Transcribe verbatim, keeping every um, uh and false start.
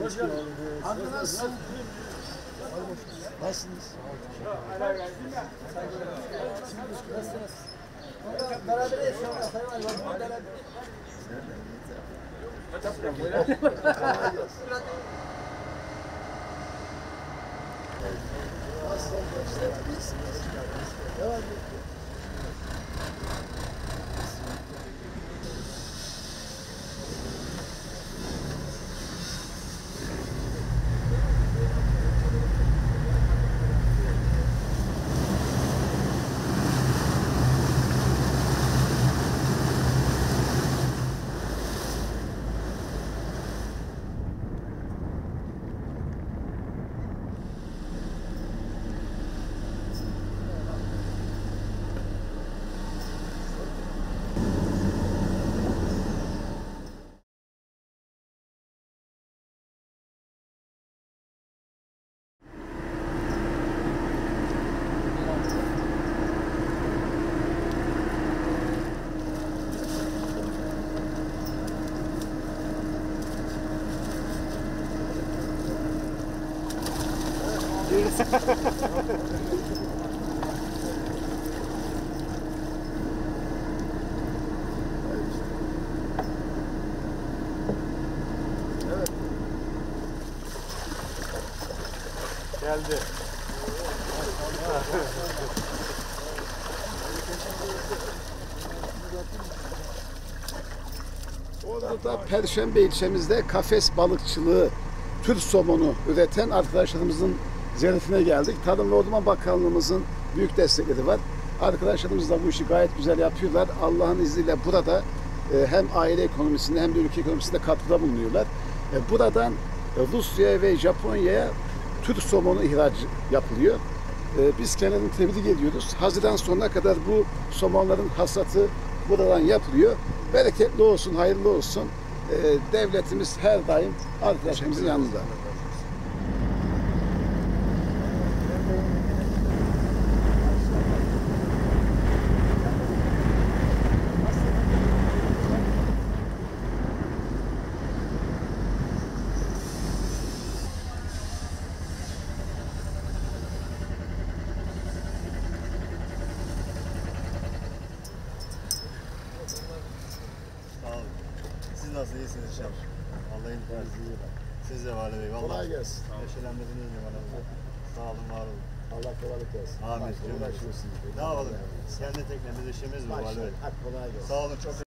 Hoş geldiniz. Amca nasılsın? Nasılsınız? Nasılsınız? Beraberiz. Beraberiz. Devam edin. Evet. Geldi. Orada Perşembe ilçemizde kafes balıkçılığı, tür somonu üreten arkadaşlarımızın ziyaretine geldik. Tarım ve Orman Bakanlığımızın büyük destekleri var. Arkadaşlarımız da bu işi gayet güzel yapıyorlar. Allah'ın izniyle burada e, hem aile ekonomisinde hem de ülke ekonomisinde katkıda bulunuyorlar. E, buradan e, Rusya'ya ve Japonya'ya tür somonu ihraç yapılıyor. E, biz kendilerini tebrik ediyoruz. Haziran sonuna kadar bu somonların hasatı buradan yapılıyor. Bereketli olsun, hayırlı olsun. E, devletimiz her daim arkadaşlarımızın yanında. Siz nasıl iyisiniz inşallah? Allah'ın izniyle. Siz de var bey. Vallahi Kolay gelsin. neşelenmediniz mi bana? Sağ olun, var olun. Allah kolaylık versin. Amin. Uğraşıyorsunuz. Ne yapalım? Kendi teknemiz işimiz mi var? Hadi kolay gelsin. Sağ olun, çok